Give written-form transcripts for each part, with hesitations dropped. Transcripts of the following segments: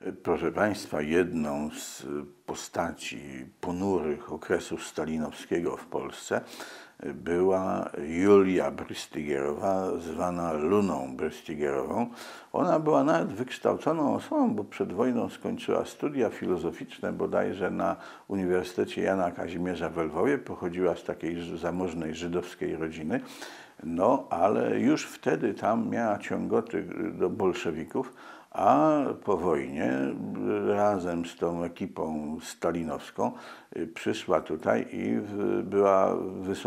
Proszę Państwa, jedną z postaci ponurych okresu stalinowskiego w Polsce była Julia Brystygerowa, zwana Luną Brystygerową. Ona była nawet wykształconą osobą, bo przed wojną skończyła studia filozoficzne bodajże na Uniwersytecie Jana Kazimierza w Lwowie. Pochodziła z takiej zamożnej żydowskiej rodziny. No, ale już wtedy tam miała ciągoty do bolszewików, a po wojnie razem z tą ekipą stalinowską przyszła tutaj i była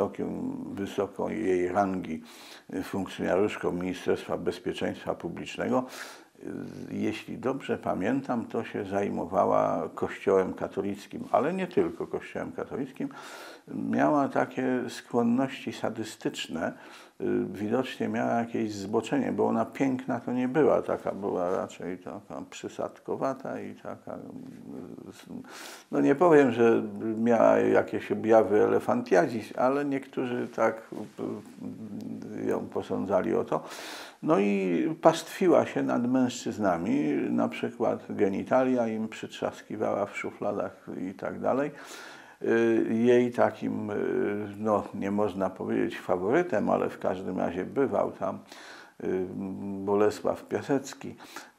wysoką jej rangi funkcjonariuszką Ministerstwa Bezpieczeństwa Publicznego. Jeśli dobrze pamiętam, to się zajmowała Kościołem katolickim, ale nie tylko Kościołem katolickim. Miała takie skłonności sadystyczne, widocznie miała jakieś zboczenie, bo ona piękna to nie była, taka była raczej taka przysadkowata i taka, no nie powiem, że miała jakieś objawy elefantiazis, ale niektórzy tak ją posądzali o to. No i pastwiła się nad mężczyznami, na przykład genitalia im przytrzaskiwała w szufladach i tak dalej. Jej takim, no nie można powiedzieć faworytem, ale w każdym razie bywał tam Bolesław Piasecki,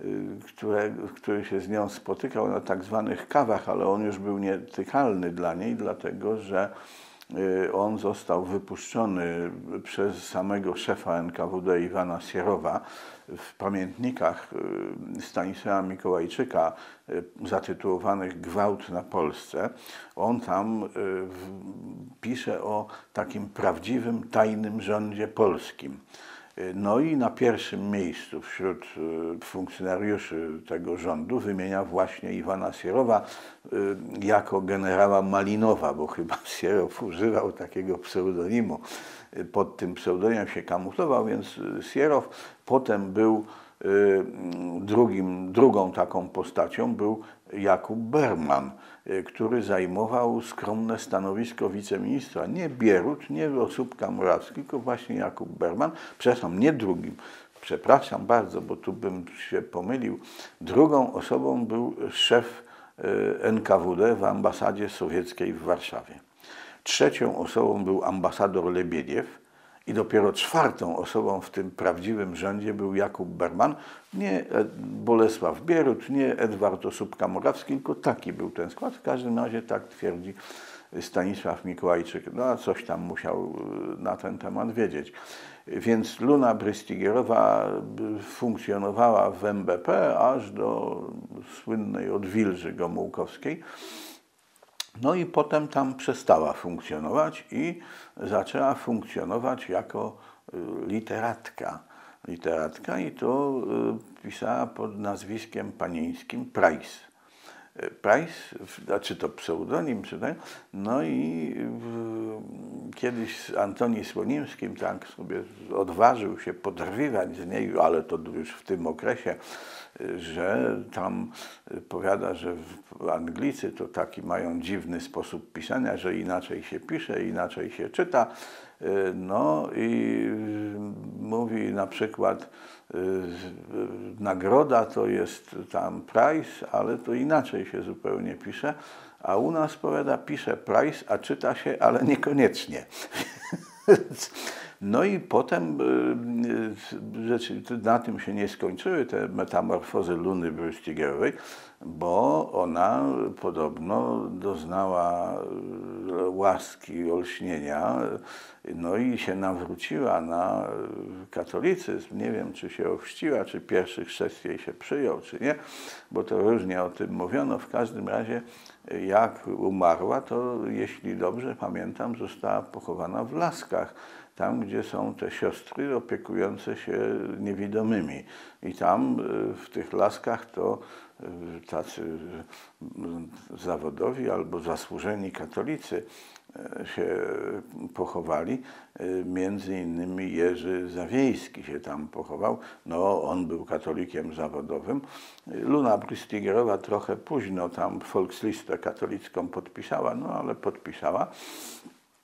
który się z nią spotykał na tak zwanych kawach, ale on już był nietykalny dla niej, dlatego że on został wypuszczony przez samego szefa NKWD Iwana Sierowa. W pamiętnikach Stanisława Mikołajczyka zatytułowanych Gwałt na Polsce, on tam pisze o takim prawdziwym, tajnym rządzie polskim. No i na pierwszym miejscu wśród funkcjonariuszy tego rządu wymienia właśnie Iwana Sierowa jako generała Malinowa, bo chyba Sierow używał takiego pseudonimu. Pod tym pseudonimem się kamuflował, więc Sierow potem był drugą taką postacią był Jakub Berman, który zajmował skromne stanowisko wiceministra. Nie Bierut, nie Osóbka-Morawski, tylko właśnie Jakub Berman. Przepraszam, nie drugim. Przepraszam bardzo, bo tu bym się pomylił. Drugą osobą był szef NKWD w ambasadzie sowieckiej w Warszawie. Trzecią osobą był ambasador Lebiediew. I dopiero czwartą osobą w tym prawdziwym rządzie był Jakub Berman, nie Bolesław Bierut, nie Edward Osóbka-Morawski, tylko taki był ten skład. W każdym razie tak twierdzi Stanisław Mikołajczyk. No a coś tam musiał na ten temat wiedzieć. Więc Luna Brystygerowa funkcjonowała w MBP aż do słynnej odwilży gomułkowskiej. No i potem tam przestała funkcjonować i zaczęła funkcjonować jako literatka. I to pisała pod nazwiskiem panieńskim Price. Price, czy to pseudonim, no i kiedyś z Antoni Słonimskim tak sobie odważył się podrywać z niej, ale to już w tym okresie, że tam powiada, że Anglicy to taki mają dziwny sposób pisania, że inaczej się pisze, inaczej się czyta. No i mówi na przykład, nagroda to jest tam Price, ale to inaczej się zupełnie pisze, a u nas, powiada, pisze Price, a czyta się, ale niekoniecznie. No i potem rzeczy na tym się nie skończyły te metamorfozy Luny Brystygerowej, bo ona podobno doznała łaski, olśnienia, no i się nawróciła na katolicyzm. Nie wiem, czy się ochrzciła, czy pierwszy chrzest jej się przyjął, czy nie, bo to różnie o tym mówiono. W każdym razie, jak umarła, to jeśli dobrze pamiętam, została pochowana w Laskach, tam, gdzie są te siostry opiekujące się niewidomymi. I tam w tych Laskach to tacy zawodowi albo zasłużeni katolicy się pochowali. Między innymi Jerzy Zawiejski się tam pochował. No, on był katolikiem zawodowym. Luna Brystygerowa trochę późno tam Volkslistę katolicką podpisała, no ale podpisała.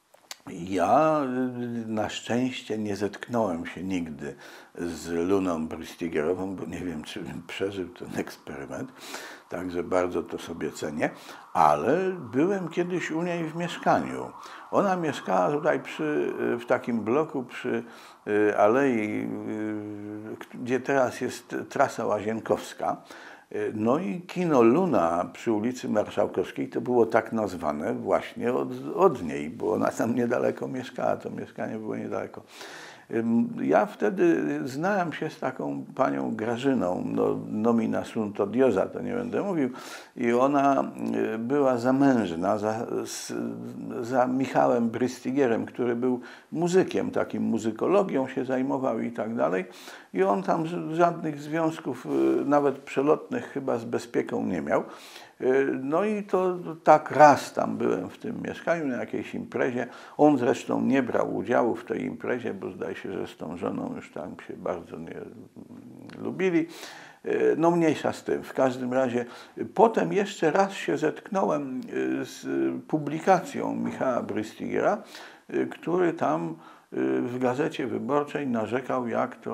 Ja na szczęście nie zetknąłem się nigdy z Luną Bristigerową, bo nie wiem, czy bym przeżył ten eksperyment, także bardzo to sobie cenię, ale byłem kiedyś u niej w mieszkaniu. Ona mieszkała tutaj w takim bloku przy alei, gdzie teraz jest trasa Łazienkowska. No i kino Luna przy ulicy Marszałkowskiej to było tak nazwane właśnie od niej, bo ona tam niedaleko mieszkała, to mieszkanie było niedaleko. Ja wtedy znałem się z taką panią Grażyną, no, nomina sunt odiosa, to nie będę mówił, i ona była zamężna za Michałem Brystygierem, który był muzykiem, takim muzykologią się zajmował i tak dalej. I on tam żadnych związków, nawet przelotnych chyba z bezpieką nie miał. No i to tak raz tam byłem w tym mieszkaniu na jakiejś imprezie. On zresztą nie brał udziału w tej imprezie, bo zdaje się, że z tą żoną już tam się bardzo nie lubili. No mniejsza z tym. W każdym razie potem jeszcze raz się zetknąłem z publikacją Michała Brystygera, który tam w Gazecie Wyborczej narzekał,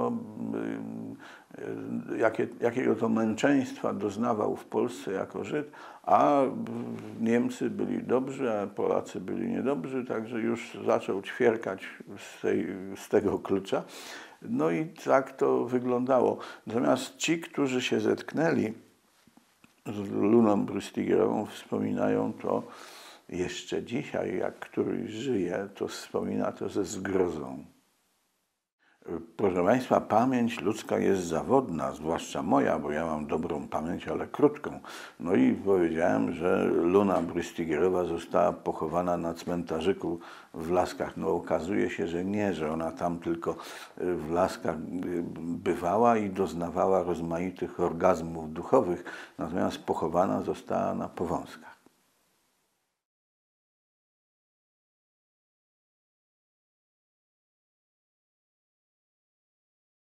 jakiego to męczeństwa doznawał w Polsce jako Żyd, a Niemcy byli dobrzy, a Polacy byli niedobrzy, także już zaczął ćwierkać z tego klucza. No i tak to wyglądało. Natomiast ci, którzy się zetknęli z Luną Bristygerową, wspominają to jeszcze dzisiaj, jak któryś żyje, to wspomina to ze zgrozą. Proszę Państwa, pamięć ludzka jest zawodna, zwłaszcza moja, bo ja mam dobrą pamięć, ale krótką. No i powiedziałem, że Luna Bristygerowa została pochowana na cmentarzyku w Laskach. No okazuje się, że nie, że ona tam tylko w Laskach bywała i doznawała rozmaitych orgazmów duchowych, natomiast pochowana została na Powązkach.